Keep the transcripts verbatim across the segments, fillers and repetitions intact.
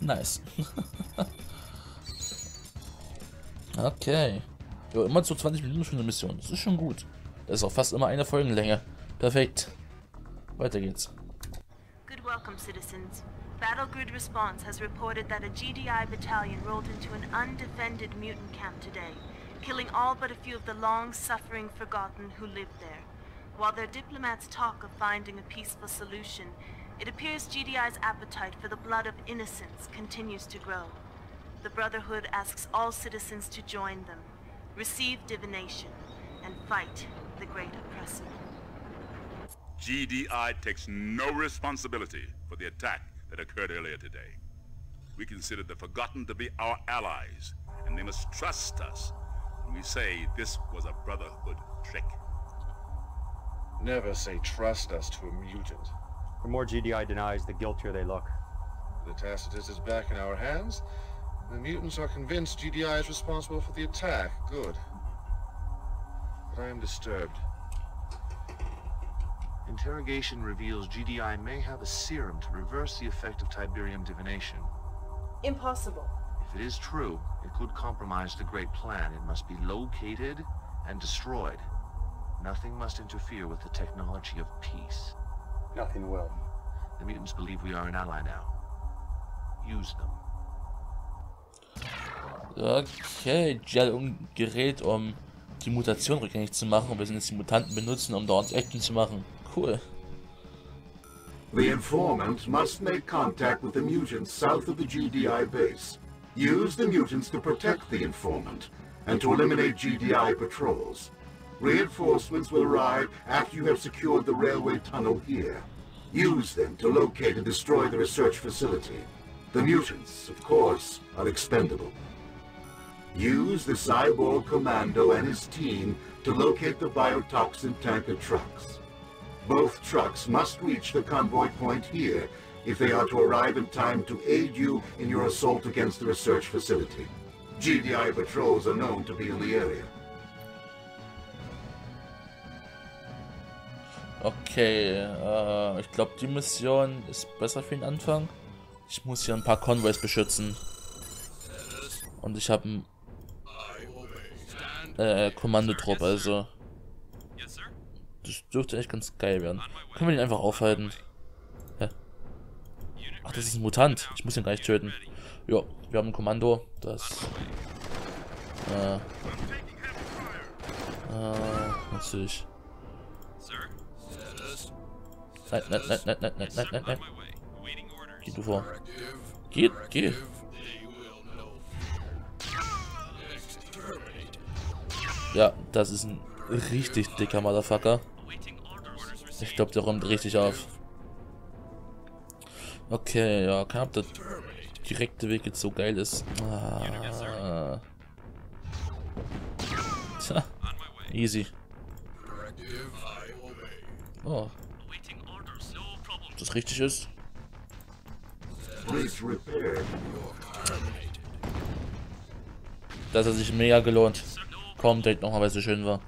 Nice. Okay. Jo, immer so zwanzig Minuten für eine Mission. Das ist schon gut. Das ist auch fast immer eine Folgenlänge. Perfekt. Weiter geht's. Good welcome, citizens. Battle Grid Response has reported that a G D I battalion rolled into an undefended mutant camp today, killing all but a few of the long-suffering Forgotten who lived there. While their diplomats talk of finding a peaceful solution, it appears G D I's appetite for the blood of innocents continues to grow. The Brotherhood asks all citizens to join them, receive divination, and fight the great oppressor. G D I takes no responsibility for the attack that occurred earlier today. We consider the Forgotten to be our allies, and they must trust us when we say this was a Brotherhood trick. Never say trust us to a mutant. The more G D I denies, the guiltier they look. The Tacitus is back in our hands. The mutants are convinced G D I is responsible for the attack. Good. But I am disturbed. Interrogation reveals G D I may have a serum to reverse the effect of Tiberium divination. Impossible. If it is true, it could compromise the great plan. It must be located and destroyed. Nothing must interfere with the technology of peace. Nothing will. The mutants believe we are an ally now. Use them. Okay, die hat ein Gerät, um die Mutation rückgängig zu machen, und wir sind jetzt die Mutanten benutzen, um dort Action zu machen. Cool. The informant must make contact with the mutants south of the G D I base. Use the mutants to protect the informant and to eliminate G D I patrols. Reinforcements will arrive after you have secured the railway tunnel here. Use them to locate and destroy the research facility. The mutants, of course, are expendable. Use the Cyborg Commando and his team to locate the biotoxin tanker trucks. Both trucks must reach the convoy point here if they are to arrive in time to aid you in your assault against the research facility. G D I patrols are known to be in the area. Okay, äh, ich glaube, die Mission ist besser für den Anfang. Ich muss hier ein paar Konvois beschützen. Und ich habe einen äh, Kommandotrupp, also das dürfte echt ganz geil werden. Können wir den einfach aufhalten? Hä? Ach, das ist ein Mutant. Ich muss ihn gleich töten. Ja, wir haben ein Kommando. Das... Äh... Äh... Natürlich. Nein, nein, nein, nein, nein, nein, nein, nein, nein. Geh du vor. Geh, geh. Ja, das ist ein richtig dicker Motherfucker. Ich glaube, der räumt richtig auf. Okay, ja, keine Ahnung, ob der direkte Weg jetzt so geil ist. Ah. Tja, easy. Oh. Ob das richtig ist? Das hat sich mega gelohnt. Komm, direkt nochmal, weil es so schön war.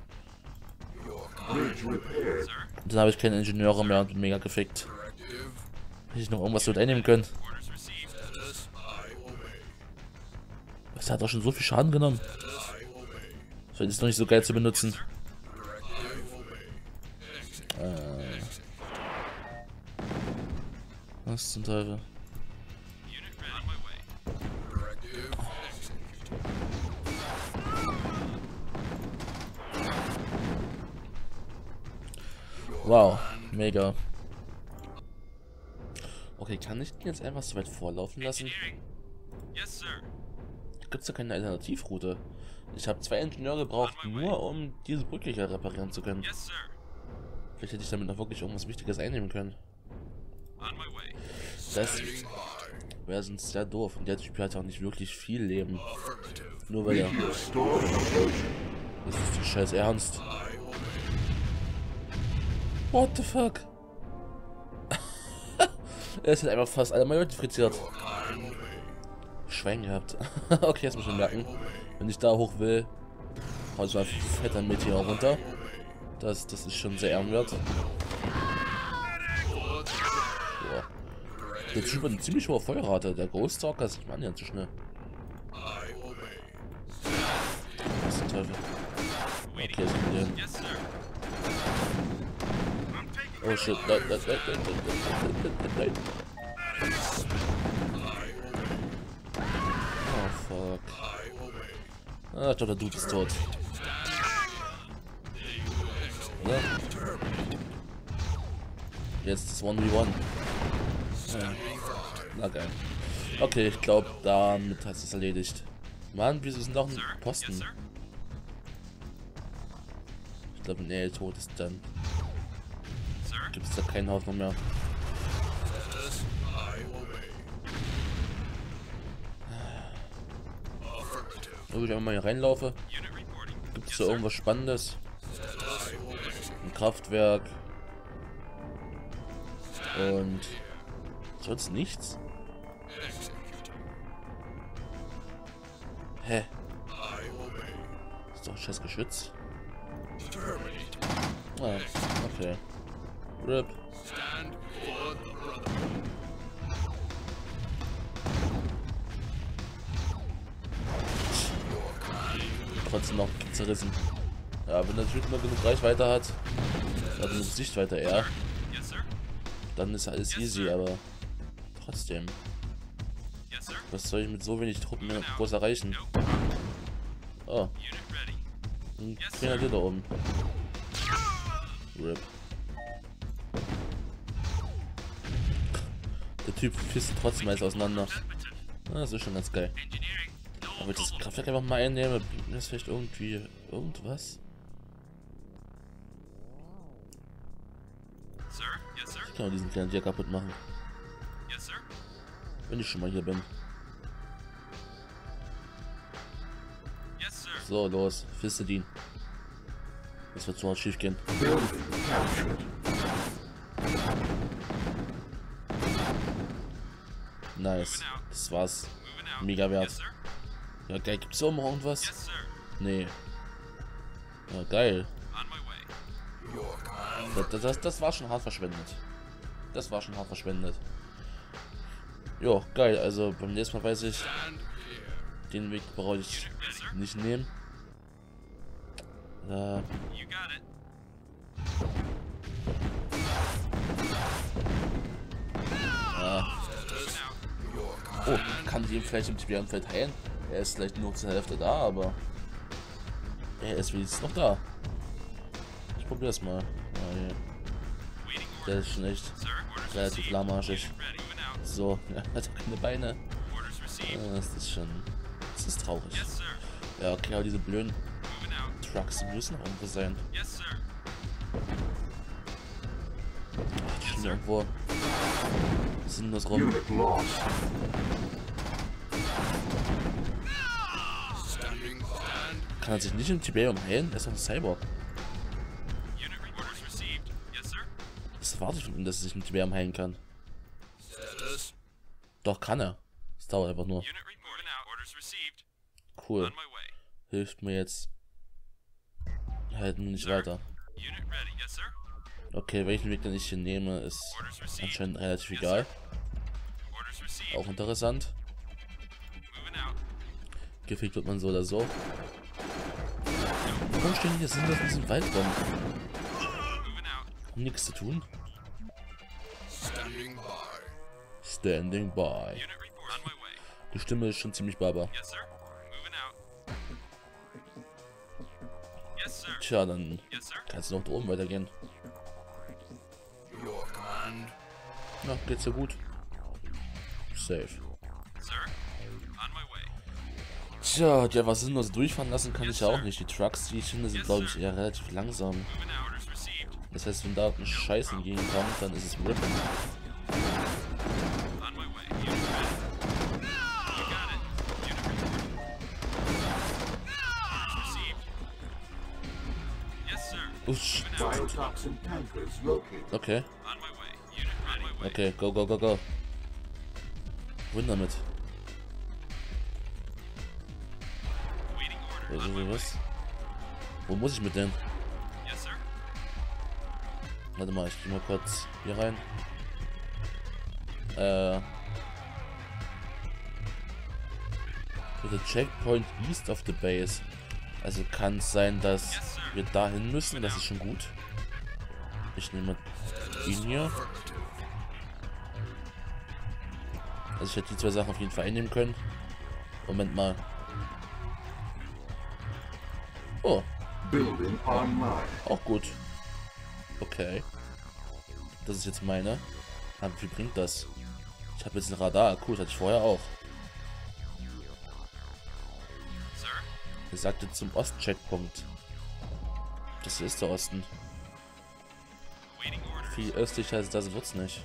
Dann habe ich keine Ingenieure mehr und bin mega gefickt. Hätte ich noch irgendwas mit einnehmen können. Das hat auch schon so viel Schaden genommen. Das ist noch nicht so geil zu benutzen. Äh. Was zum Teufel? Wow, mega. Okay, kann ich den jetzt einfach so weit vorlaufen lassen? Gibt es da keine Alternativroute? Ich habe zwei Ingenieure gebraucht, nur um diese Brücke hier reparieren zu können. Vielleicht hätte ich damit noch wirklich irgendwas Wichtiges einnehmen können. Das wäre sonst sehr doof. Und der Typ hat auch nicht wirklich viel Leben. Nur weil er... Das ist die scheiß Ernst. What the fuck? Er ist halt einfach fast alle mal fritziert. Schwein gehabt. Okay, jetzt muss ich merken. Wenn ich da hoch will, haut so ein fetter Meteor runter. Das, das ist schon sehr ehrenwert. Boah. Der Typ hat eine ziemlich hohe Feuerrate. Der Ghost Stalker ist nicht mal annähernd zu schnell. Was ist der Teufel? Okay, ist gut hin. Oh shit, nein, nein, nein, nein, nein, nein, nein. Oh fuck. Ah, ich glaube, der Dude ist tot. Oder? Jetzt das one v one. Ja. Na geil. Okay, ich glaube, damit hat es erledigt. Mann, wieso sind noch ein Posten? Ich glaube, nee, tot ist dann. Gibt es da keine Hoffnung mehr. Ob ich einfach mal hier reinlaufe? Gibt es da irgendwas Spannendes? Ein Kraftwerk. Und sonst nichts? Hä? Ist doch ein scheiß Geschütz. Ah, okay. Rip. Trotzdem noch zerrissen. Ja, wenn der Typ nur genug Reichweite hat, also genug Sichtweite eher, dann ist alles easy, aber trotzdem. Was soll ich mit so wenig Truppen groß erreichen? Oh. Ein Grenadier da oben. Rip. Der Typ fisst trotzdem alles auseinander. Ah, das ist schon ganz geil. Aber ich das Kraftwerk einfach mal einnehme, bringt mir das vielleicht irgendwie irgendwas? Ich kann auch diesen kleinen Tier kaputt machen. Wenn ich schon mal hier bin. So, los, fistet ihn. Das wird so hart schief gehen. Nice. Das war's. Mega wert. Ja, geil. Gibt's auch noch irgendwas? Nee. Ja, geil. Das, das, das war schon hart verschwendet. Das war schon hart verschwendet. Jo, geil. Also beim nächsten Mal weiß ich, den Weg brauche ich nicht nehmen. Äh, ja. Oh, kann ich ihn vielleicht im Tiberianfeld heilen? Er ist vielleicht nur zur Hälfte da, aber er ist wenigstens noch da. Ich probiere es mal. Oh, yeah. Der ist schon echt relativ lahmarschig. So, er hat keine Beine. Ja, das ist schon. Das ist traurig. Ja, okay, aber diese blöden Trucks müssen auch irgendwo sein. Ach, die sind irgendwo sinnlos rum. Kann er sich nicht im Tiberium heilen? Er ist doch ein Cyborg. Das erwarte ich von ihm, dass er sich im Tiberium heilen kann. Doch, kann er. Es dauert einfach nur. Cool. Hilft mir jetzt halt nur nicht weiter. Okay, welchen Weg denn ich hier nehme, ist anscheinend relativ egal. Auch interessant. Gefickt wird man so oder so. Warum stehen die hier sinnlos in diesem Wald rum? Um nichts zu tun? Standing by. Die Stimme ist schon ziemlich baba. Tja, dann kannst du noch da oben weitergehen. Na, geht's ja gut. Safe. Tja, die einfach sinnlos durchfahren lassen kann ich ja auch nicht. Die Trucks, die ich finde, sind glaube ich eher relativ langsam. Das heißt, wenn da ein Scheiß entgegenkommt, dann ist es Rippen. Usch. Okay. Okay, go, go, go, go. Wohin damit? Was? Wo muss ich mit denn? Warte mal, ich geh mal kurz hier rein. äh... The checkpoint east of the base. Also kann es sein, dass wir dahin müssen. Das ist schon gut. Ich nehme ihn hier. Also ich hätte die zwei Sachen auf jeden Fall einnehmen können. Moment mal. Oh. Auch gut. Okay. Das ist jetzt meine. Aber wie viel bringt das? Ich habe jetzt ein Radar. Cool, das hatte ich vorher auch. Er sagte zum Ost-Checkpunkt. Das ist der Osten. Viel östlicher als das wird's nicht.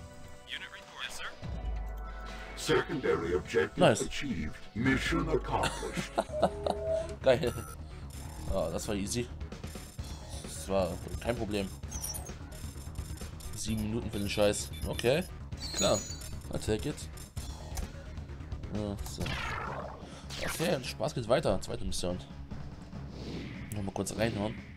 Secondary objective nice. Achieved. Mission accomplished. Geil. Oh, das war easy. Das war kein Problem. Sieben Minuten für den Scheiß. Okay. Klar. I take it. Ja, so. Okay, Spaß geht weiter. Zweite Mission. Nochmal kurz reinhauen.